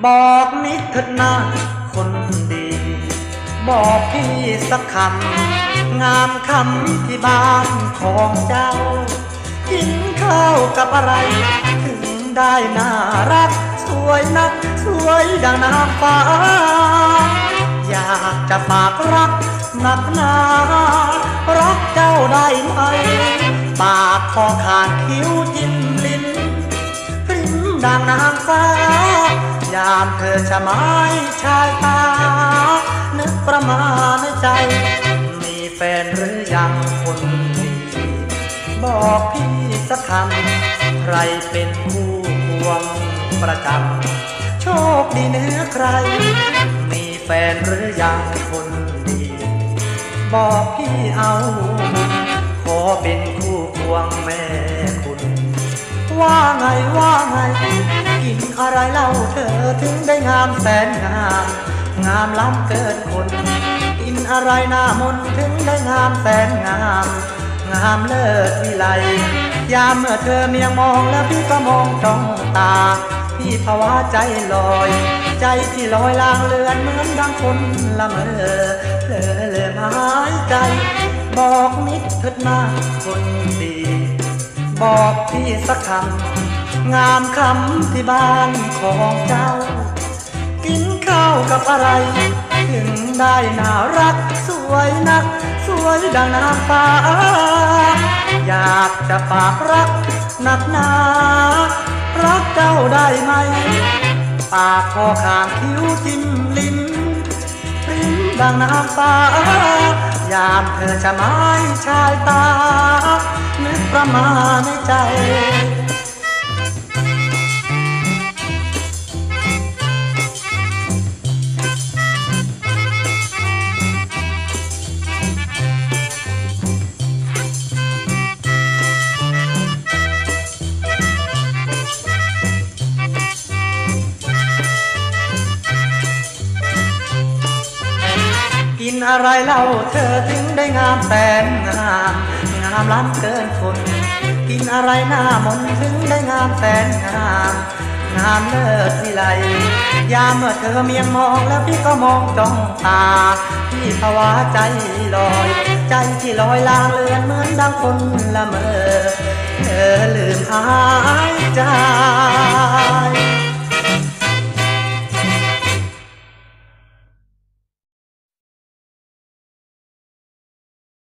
บอกนิดเถิดนะคนดีบอกพี่สักคำงามคำที่บ้านของเจ้ากินข้าวกับอะไรถึงได้น่ารักสวยนักสวยดังนางฟ้าอยากจะฝากรักหนักหนารักเจ้าได้ไหมปากคอขาดคิ้วจิ้มลิ้นพริ้มดังนางฟ้ายามเธอชะไม้ชายตานึกประมาณในใจมีแฟนหรือยังคนดีบอกพี่สักคำใครเป็นคู่ควงประจำโชคดีเหนือใครมีแฟนหรือยังคนดีบอกพี่เอาขอเป็นคู่ควงแม่คุณว่าไงว่าไงกินอะไรเล่าเธอถึงได้งามแสนงามงามล้ำเกินคนกินอะไรหน้ามนถึงได้งามแสนงามงามเลิศวิไลยามเมื่อเธอเมียงมองแล้วพี่ก็มองจ้องตาพี่ภาวะใจลอยใจที่ลอยลางเลือนเหมือนดังคนละเมอเพลอเลยหายใจบอกนิดเถิดนะคนดีบอกพี่สักคำงามคำที่บ้านของเจ้ากินข้าวกับอะไรถึงได้น่ารักสวยนักสวยดังนางฟ้าอยากจะฝากรักหนักหนารักเจ้าได้ไหมปากคอข้างคิ้วจิ้มลิ้นพริ้มดังนางฟ้ายามเธอจะไม้ชายตานึกประมาณในใจกินอะไรเล่าเธอถึงได้งามแสนงามงามล้ำเกินคนกินอะไรหน้ามนถึงได้งามแสนงามงามเลิศวิไลยามเมื่อเธอเมียงมองแล้วพี่ก็มองจ้องตาพี่ภาวะใจลอยใจที่ลอยลางเลือนเหมือนดังคนละเมอเธอลืมหายใจ